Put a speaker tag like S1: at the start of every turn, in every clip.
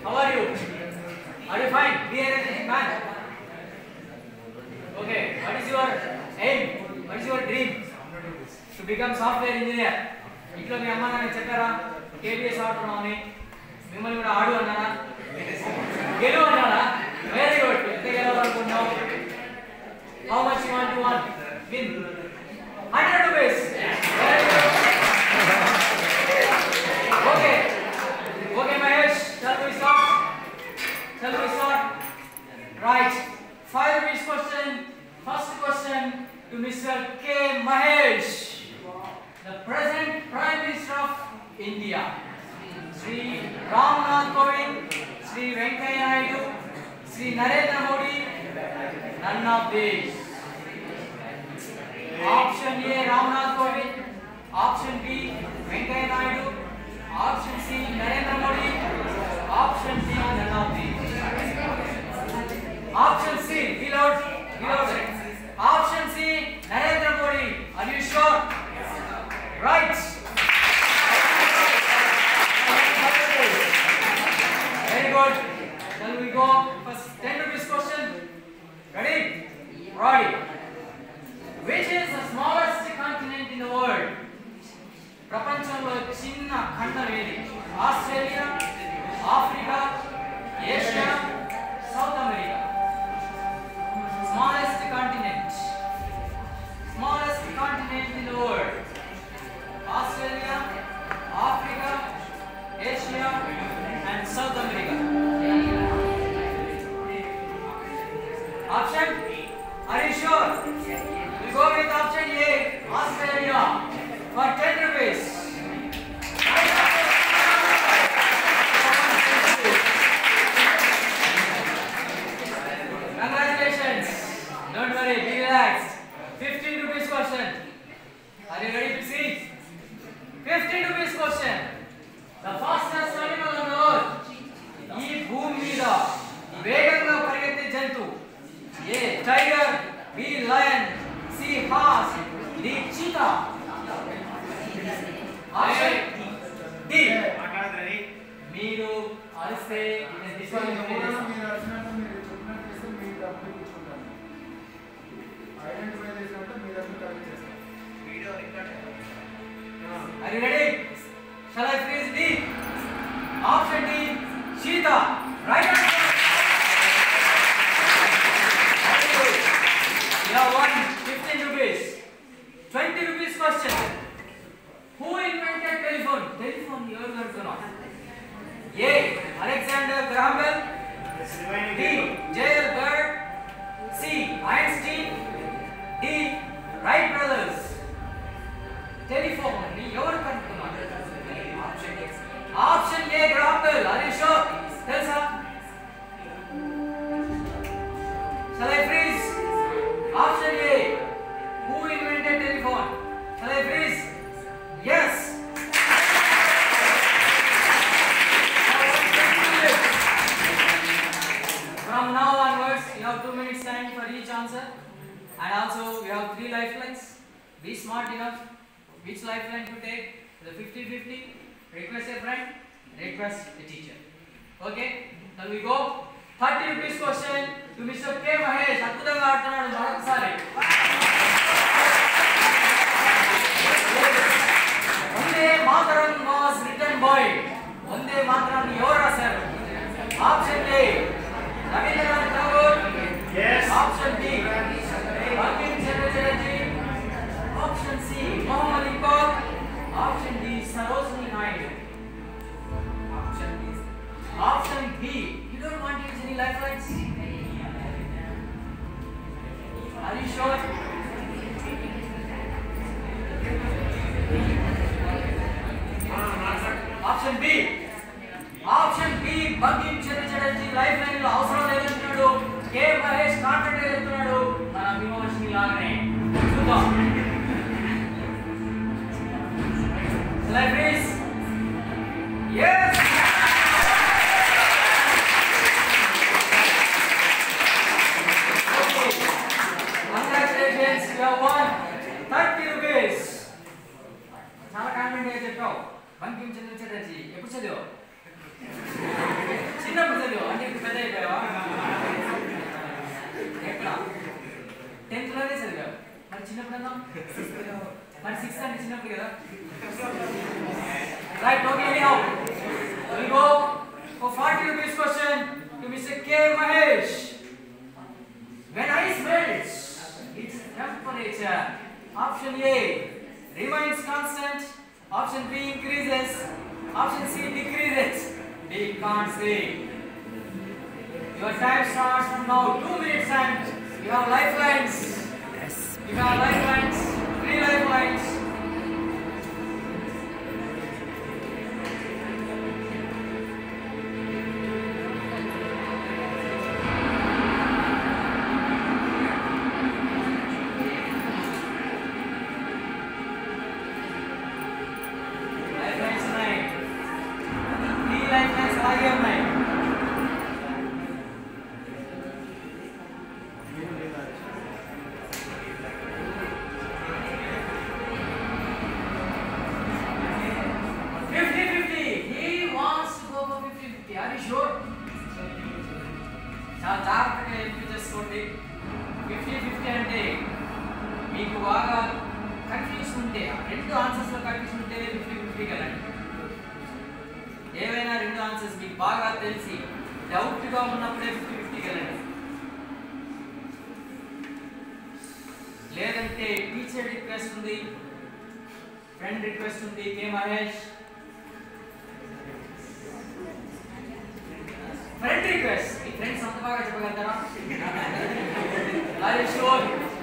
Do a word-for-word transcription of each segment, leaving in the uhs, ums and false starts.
S1: How are you? Are you fine? Be energetic, man. Okay. What is your aim? What is your dream? To become software engineer. ఇంట్లో మీ అమ్మ నాన్న చెప్పారా కేబిఎస్ ఆడుతున్నామని మిమ్మల్ని కూడా ఆడు అన్నారా గెలువు అన్నారా వెరీ గుడ్ ఎంత గెలవాలనుకుంటున్నావు how much you want to want win one hundred rupees very good okay okay Mahesh shall we start shall we start right five rupees question first question to Mister K Mahesh the present Prime Minister of India, Shri Ramnath Kovind, Shri Venkaiah Naidu, Shri Narendra Modi, none of these. Option A Ramnath Kovind, option B Venkaiah Naidu, option C Narendra Modi, option D none of these. Option C, reload, reload. Option C Narendra Modi. Are you sure? Right. Very good. Then we go first ten rupees question. Ready? Ready. Which is the smallest continent in the world? ప్రపంచంలో చిన్న ఖండం ఏది? Australia, Africa, Asia, South America. Smallest continent. Smallest continent in the world. Australia, Africa, Asia, and South America. Option? Are you sure? We go with option A, Australia, for ten rupees. Congratulations. Don't worry, be relaxed. fifteen rupees question. Are you ready to see? fifteen rupees question. The fastest animal on the earth. ఈ భూమి మీద వేగంగా పరిగెత్తే జంతువు A tiger, B lion, C horse, D cheetah. Option D. మీరు అరిస్తే ఇది disqualify Are you ready? Shall I freeze D? Option D, Cheetah. Right answer. You have won fifteen rupees. twenty rupees question. Who invented telephone? Telephone, you are going to know. A. Alexander Graham Bell. B. J L Bird. C. Einstein. D. Wright brothers. Telephone ni evaru kanukunnadu? Option A. Option A Graham Bell. Are you sure? Tell sir. Shall I freeze? Option A. Who invented telephone? Shall I freeze? Yes. From now onwards, you have two minutes time for each answer, and also we have three lifelines. Be smart enough. Which lifeline to take? The fifty fifty. Request a friend. Request the teacher. Okay. Now we go. thirty rupees question to Mister K Mahesh. అద్భుతంగా ఆడుతున్నాడు మరొకసారి. Vande Mataram was written by. వందే మాతరం ఎవరు రాశారు? Option A Rabindranath Tagore. Yes. Option B Bankim Chandra Chatterjee. Option C, Muhammad Iqbal. Option D, Sarojini Naidu. Option D. Option B. You don't want to use any lifelines? Are you sure? Option B. Option B, Bankim Chandra Chatterjee lifeline lo avasaram ledantunnadu. K Mahesh confident ledantunnadu. Mana Bhimavanshi lagane. Chudam. Shall I freeze? Yes! Okay. Congratulations, you have won thirty rupees. చాలా confident గా చెప్పావు. బంకిం చంద్ర చటర్జీ ఎప్పుడు చదివావు? చిన్న చిన్నప్పుడు కదా. Right, okay, anyhow. We go for forty rupees question to Mister K. Mahesh. When ice melts, its temperature, option A, remains constant, option B, increases, option C, decreases. B, can't say. Your time starts from now. Two minutes and you have lifelines. Yes. You have lifelines. Three lifelines. Friend request ఉంది K. Mahesh. Friend request. ఈ friends అంత బాగా చెప్పగలుగుతారా? Are you sure?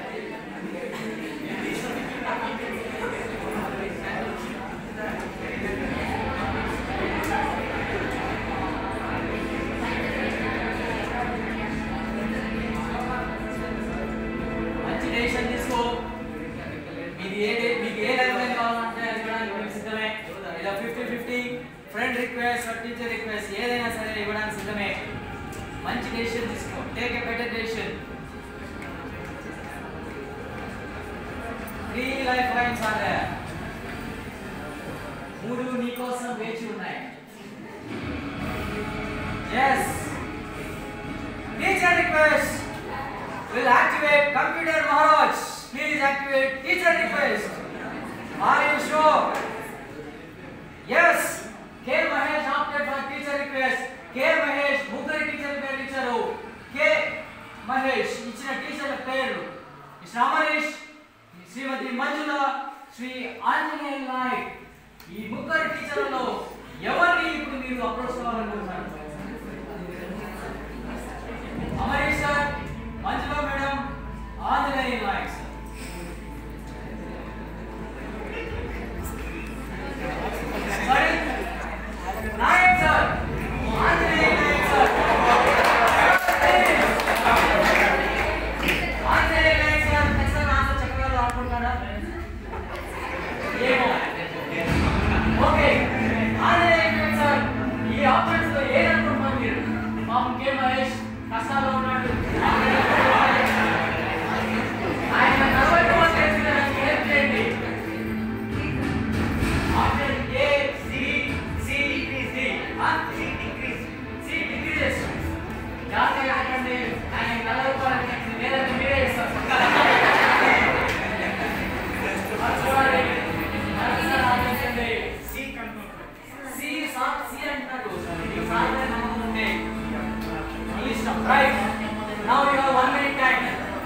S1: మంచి decision తీసుకో. మీది ఏ మీకు ఏ level కావాలంటే అది కూడా ఇవ్వడానికి సిద్ధమే. ఇలా fifty fifty friend request teacher request ఏదైనా సరే ఇవ్వడానికి సిద్ధమే. మంచి డెసిషన్ తీసుకో. Take a better decision. Three lifelines are there. మూడు నీ కోసం వేచి ఉన్నాయి. yes teacher request will activate computer Maharaj. Please activate teacher request. Are you sure? Yes. K. Mahesh opted for teacher request. K. Mahesh ముగ్గురు teacher పేరు ఇచ్చారు. K. Mahesh ఇచ్చిన టీచర్ల పేరు మిస్టర్ అమరీష్, శ్రీమతి మంజుల, శ్రీ ఆంజనేయ నాయక్. ఈ ముగ్గురు టీచర్లలో ఎవరిని ఇప్పుడు మీరు అప్రోచ్ కావాలనుకుంటున్నారు? Amarish sir, Manjula madam, Anjaneya Nayak sir. Sorry, Nayak sir, Anjaneya Nayak sir. Anjaneya Nayak sir, next time answer చెప్పగలరు అనుకుంటారా? ఏమో. ఓకే, Anjaneya Nayak sir, ఈ ఆప్షన్స్ లో ఏది అనుకుంటున్నారు మీరు? పాపం K. Mahesh కష్టాల్లో ఉన్నాడు. ఆయన నలభై రూపాయలు చేస్తున్నారని హెల్ప్ చేయండి. Option A, C, C, D. Huh? C decrease. C decreases. జాగ్రత్తగా అడగండి. ఆయన నలభై రూపాయలు లేదంటే మీరే ఇస్తారు. చూడండి. ఆలోచించండి. C confirm. C sir C అంటారు. ఈ సార్ నమ్మకం ఉంటే మీ ఇష్టం. Right. Now you have one minute time.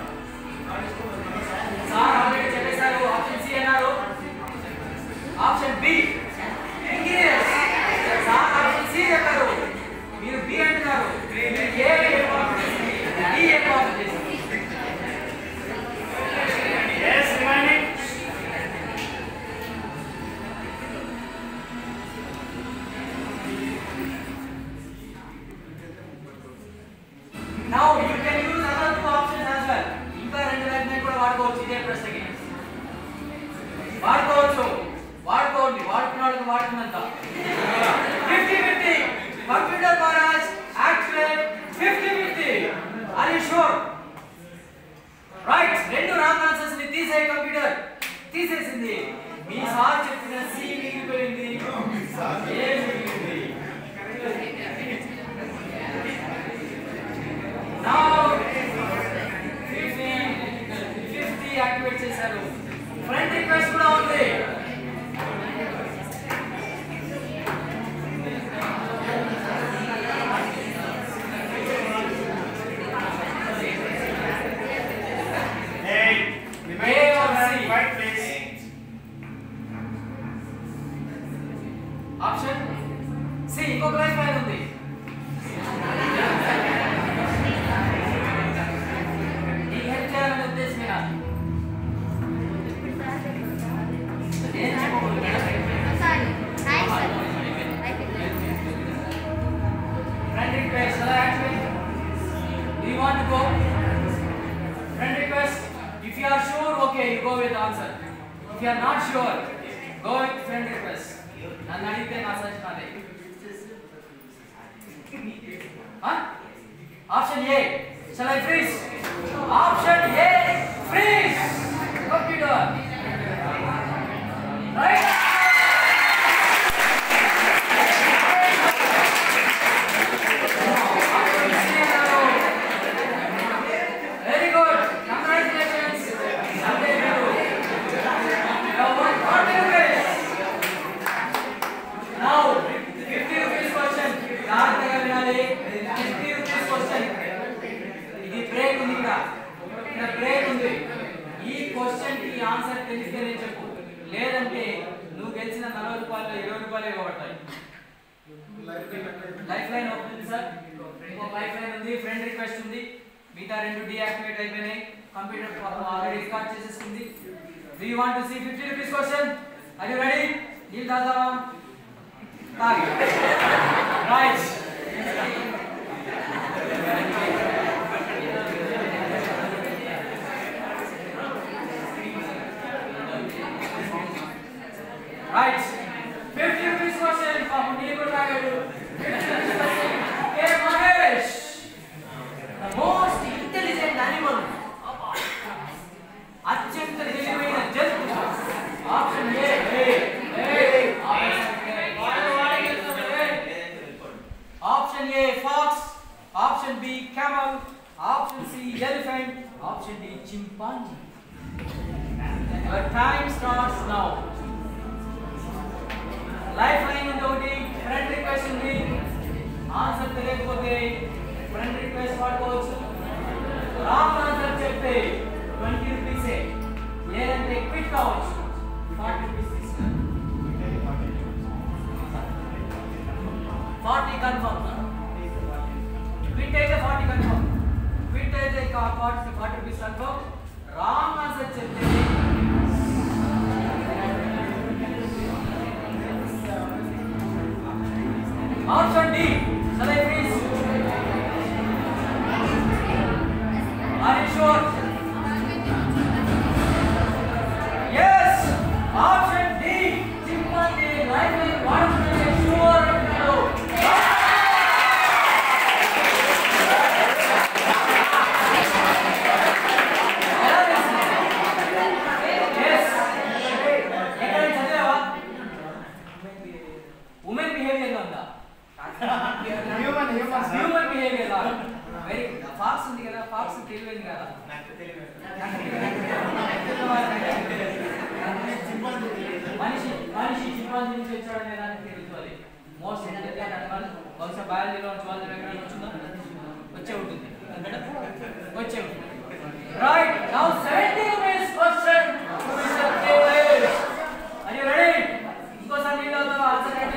S1: Sir already చెప్పేశారు. ఆప్షన్ C అన్నారు. Option B ingredients. Sir option C చెప్పారు. మీరు B అంటున్నారు. మీరు ఏ ఏ ఆప్షన్ చేసింది? D ఏ ఆప్షన్ చేసింది? yes remaining. now you can use other two options as well. ఇంకా రెండు లైన్లు కూడా వాడుకోవచ్చు ఇదే ప్రశ్నకి. వాడుకోవచ్చు. వాడుకోండి. వాడుకున్న వాళ్ళకి వాడుకున్నంత. Fifty fifty computer Maharaj activate fifty fifty. Are you sure? Right. రెండు రాంగ్ ఆన్సర్స్ ని తీసే కంప్యూటర్ తీసేసింది. మీ సార్ చెప్పిన C మిగిలిపోయింది. ఏ మిగిలింది? నౌ ఫిఫ్టీ ఫిఫ్టీ యాక్టివేట్ చేశారు. ఫ్రెండ్ రిక్వెస్ట్ కూడా ఉంది. you want to go? Friend request. If you are sure, okay, you go with the answer. If you are not sure, go with friend request. Nannu adite na suggestion ade. Huh? Option A. Shall I freeze? Option A. Freeze. Computer. Right? Very good. Congratulations. Sunday you. Now one forty rupees. Now fifty rupees question. జాగ్రత్తగా వినాలి. fifty rupees question. ఇది break ఉంది ఇక్కడ. ఇక్కడ break ఉంది. ఈ question కి answer తెలిస్తేనే చెప్పు. లేదంటే నువ్వు గెలిచిన నలభై రూపాయలు ఇరవై రూపాయలు ఇవ్వబడతాయి. Life line open sir. ఇంకో లైఫ్ లైన్ ఉంది. ఫ్రెండ్ రిక్వెస్ట్ ఉంది. మిగతా రెండు డీయాక్టివేట్ అయిపోయినాయి. కంప్యూటర్ ఆల్రెడీ రికార్డ్ చేసేసింది. Do you want to see fifty rupees question? Are you ready? నీళ్ళు తాగుతావా? తాగి. Right. Right. fifty rupees question. పాపం నీళ్ళు కూడా తాగాడు. fifty rupees question. K. Mahesh. The most intelligent animal. అత్యంత తెలివైన జంతువు. Option A. Option A fox. Option B camel. Option C elephant. Option D chimpanzee. Your time starts now. Life line ఉంది ఒకటి. Friend request ఉంది. Answer తెలియకపోతే friend request వాడుకోవచ్చు. Wrong answer చెప్తే twenty రూపీసే. లేదంటే క్విట్ కావచ్చు. ఫార్టీ రూపీస్ తీసుకున్నాను. Forty confirm. క్విట్ అయితే ఫార్టీ కన్ఫర్మ్. క్విట్ అయితే forty forty rupees confirm. Wrong answer చెప్తే option D. Shall I freeze? Are you sure? Yes. Option D. Chimpanzee. Life in one minute. Sure. No. Yes. ఎక్కడ చదివావా? Women behaviour లో ఉందా? Human human human behaviour లో. Very fox ఉంది కదా. Pox తెలియదు కదా. నాకు తెలియదు. మనిషి మనిషి చింపాంజీ నుంచి వచ్చాడనే దానికి తెలుసు. అది మోస్ట్ ఇంటెలిజెంట్ అనిమల్. బహుశా బయాలజీలో చూడాలి. ఎక్కడ వచ్చిందో వచ్చే ఉంటుంది. వచ్చే ఉంటుంది. Right. Now seventy rupees question to Mister K. Mahesh. Are you ready? ఇంకోసారి నీళ్ళు అవుతావా? ఆన్సర్ ఏంటి?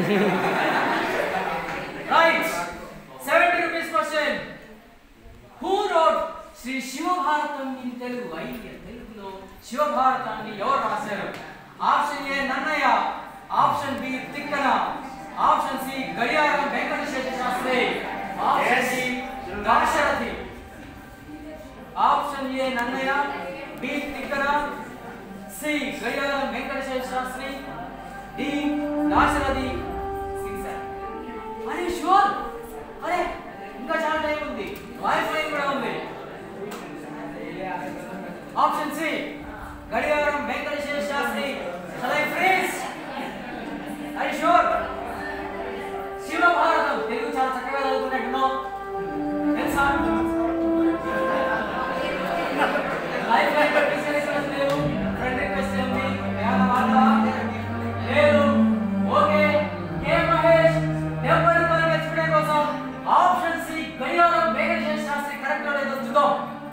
S1: Right. seventy rupees question. Who wrote Shri Shivabharatam in Telugu? అయితే తెలుగులో శివభారతాన్ని ఎవరు రాశారు? Option A Nannaya. Option B Tikkana. Option C Gadiyaram Venkateswara Sastri. Option C Dasarathi. Option A Nannaya. B Tikkana. C Gadiyaram Venkateswara Sastri. D Dasarathi. Are you sure? అరే ఇంకా చాలా టైం ఉంది. లైఫ్ లైన్ కూడా ఉంది. Option C Gadiyaram Venkateswara Sastry. Shall I freeze? Are you sure? శివభారతం Telugu చాలా చక్కగా చదువుతున్నట్టున్నావు. తెలుసా? లైఫ్ లైన్ డిస్కషన్ లేదు. ఫ్రెండ్ రిక్వెస్ట్ ఉంది. ఏమైనా వాడదా? లేదు. ఓకే. కే మహేష్ డెబ్బై రూపాయలు తెచ్చుకునే కోసం option C Gadiyaram Venkateswara Sastry correct లేదో చూద్దాం.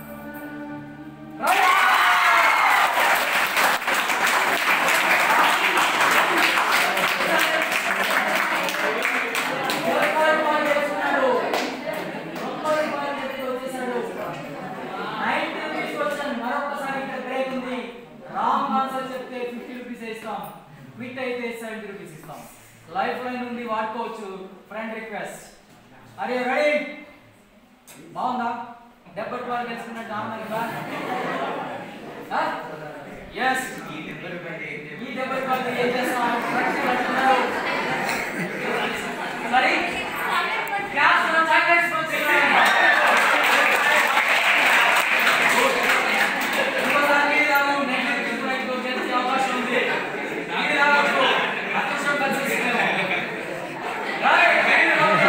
S1: క్విట్ అయితే seventy rupees ఇస్తాం. లైఫ్ లైన్ ఉంది వాడుకోవచ్చు. Friend request. Are you ready? బాగుందా డెబ్బై రూపాయలు గెలుచుకున్నట్టు ఆనందంగా yes ఈ డెబ్బై రూపాయలు ఏం చేస్తాం సరే క్లాస్ లో చాక్లెట్స్ పంచుకోండి ఇంకోసారి మీరు రావు నెక్స్ట్ రైట్ గెలిచే అవకాశం ఉంది మీరు రావచ్చు అదృష్టం కలిసిస్తుంది right very good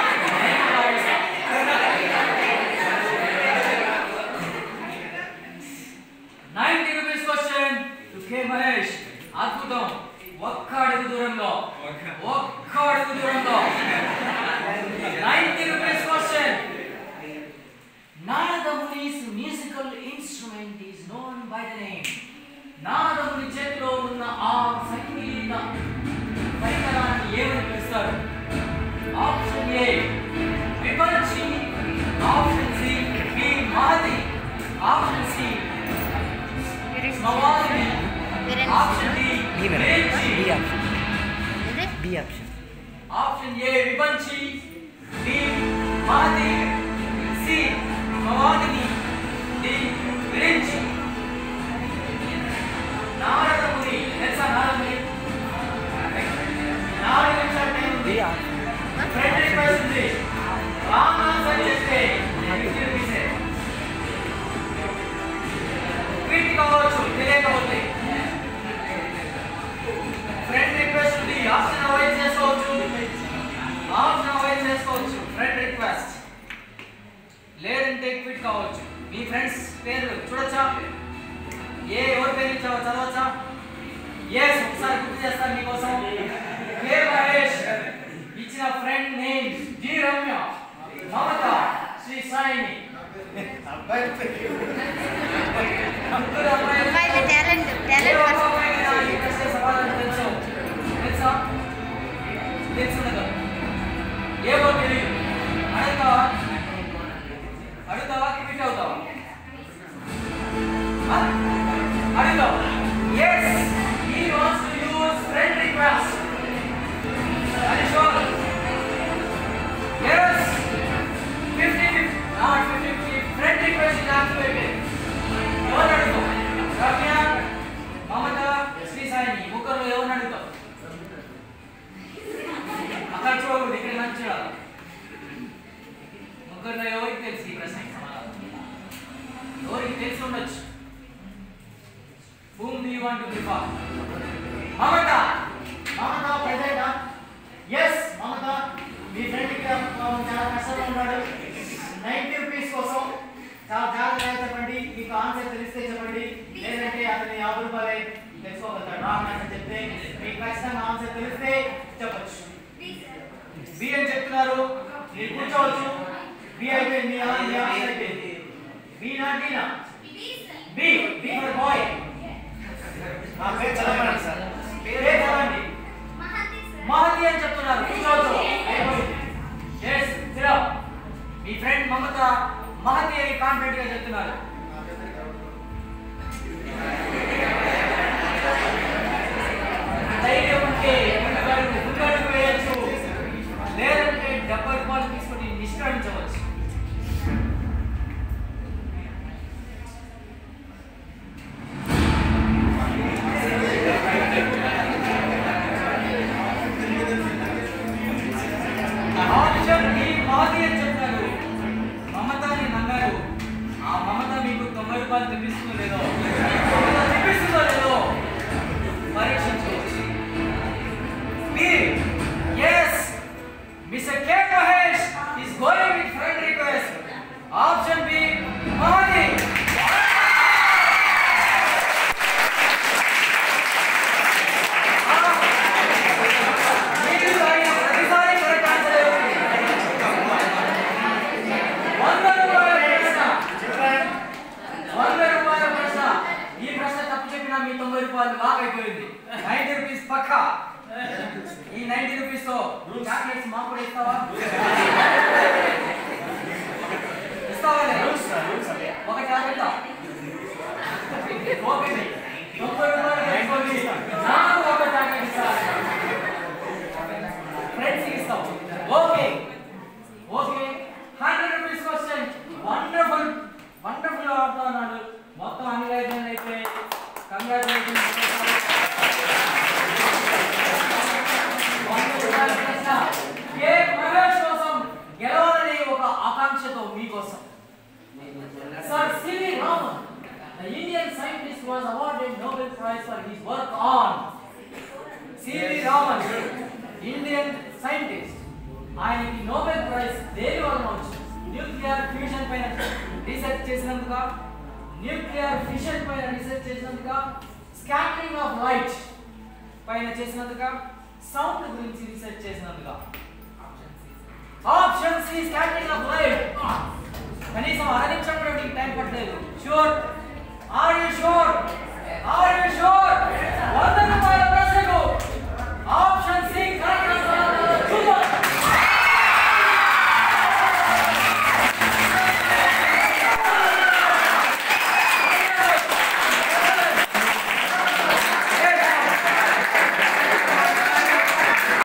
S1: ninety rupees question to K Mahesh అద్భుతం ఒక్క అడుగు దూరంలో ఒక్క అడుగు దూరంలో ninety rupees question నారదముని's musical instrument is known by the name Naradamuni చేతిలో ఉన్న ఆ సంగీత పరికరాన్ని ఏమని పిలుస్తారు ఆప్షన్ ఏ విపంచి ఆప్షన్ సి బి మాది ఆప్షన్ సి మవాది ఆప్షన్ డి విరంచి
S2: B option B option
S1: option A విపంచి బి మాది సి మవాది డి విరంచి నారదముని తెలుసా నారదముని నాలుగు నిమిషాల టైం ఉంది ఫ్రెండ్ రిక్వెస్ట్ ఉంది రాంగ్ ఆన్సర్ చేస్తే ఫిఫ్టీ రూపీస్ క్విట్ కావచ్చు తెలియకపోతే ఫ్రెండ్ రిక్వెస్ట్ ఉంది ఆప్షన్ అవాయిడ్ చేసుకోవచ్చు ఆప్షన్ అవాయిడ్ చేసుకోవచ్చు ఫ్రెండ్ రిక్వెస్ట్ లేదంటే క్విట్ కావచ్చు మీ ఫ్రెండ్స్ పేర్లు చూడొచ్చా ఏ ఎవరి పేరు ఇచ్చావో చదవచ్చా ఎస్ ఒకసారి గుర్తు చేస్తాను మీకోసం కే మహేష్ ఇచ్చిన friend names G Ramya Mamata Sri సాయిని అబ్బాయి
S3: అబ్బాయి టాలెంట్ టాలెంట్
S1: సమాధానం తెలుసు తెలుసా తెలుసున్నదా ఏమో తెలియదు అడుగుతావా అడుగుతావా క్విట్ అవుతావా అడుగుతావు yes he wants to use friend request are you sure yes fifty not fifty fifty friend request is activated ఎవరు అడుగుతావు రమ్య మమత శ్రీ సాయిని ముగ్గురు ఎవరిని అడుగుతావు అక్కడ చూడకూడదు ఇక్కడ మంచి చూడాలి ముగ్గురులో ఎవరికి తెలుసు ఈ ప్రశ్నకి సమాధానం ఎవరికి తెలిసి ఉండొచ్చు whom do you want to prefer Mamata Mamata ప్రెజెంటా yes మమత మీ ఫ్రెండ్ కి చాలా కష్టంగా ఉన్నాడు ninety రూపీస్ కోసం చాలా జాగ్రత్తగా చెప్పండి మీకు ఆన్సర్ తెలిస్తే చెప్పండి లేదంటే అతని యాభై రూపాయలే తెలుసుకోగలుగుతాడు రాంగ్ ఆన్సర్ చెప్తే మీకు ఖచ్చితంగా ఆన్సర్ తెలిస్తే చెప్పొచ్చు బి అని చెప్తున్నారు మీరు కూర్చోవచ్చు బి అయితే మీ ఆన్సర్ అయిపోయింది బి నా డి నా బి బి ఫర్ బాయ్ ఆ పేరు చదవండి సార్ పేరు చదవండి మహతి అని చెప్తున్నారు కూర్చోవచ్చు yes సిరా మీ ఫ్రెండ్ మమత మహతి అని కాన్ఫిడెంట్ గా చెప్తున్నారు ధైర్యం ఉంటే ముందడుగు వేయచ్చు లేదంటే డెబ్బై రూపాయలు తీసుకొని నిష్క్రమించవచ్చు ఆప్షన్ డి మాది అని చెప్తారు మమతని నమ్మారు ఆ మమత మీకు తొంభై రూపాయలు తెప్పిస్తుందో లేదో మమత తెప్పిస్తుందో లేదో పరీక్షించవచ్చు yes Mister K Mahesh is going with friend request option B Mahadi వంద రూపాయల ప్రశ్న మీకోసం. Sir C V Raman, the Indian scientist, was awarded Nobel Prize for his work on. C V Raman, Indian scientist, ఆయనకి Nobel prize దేని వలన వచ్చింది? Nuclear fusion పైన research చేసినందుక, న్యూక్లియర్ ఫిషన్ పైన రీసెర్చ్ చేసినందుక, స్కాటరింగ్ ఆఫ్ లైట్ పైన చేసినందుక, సౌండ్ గురించి రీసెర్చ్ చేసినందుక. Option C scattering of light. కనీసం అర నిమిషం కూడా మీకు టైం పట్టలేదు. Sure? Are you sure? Are you sure?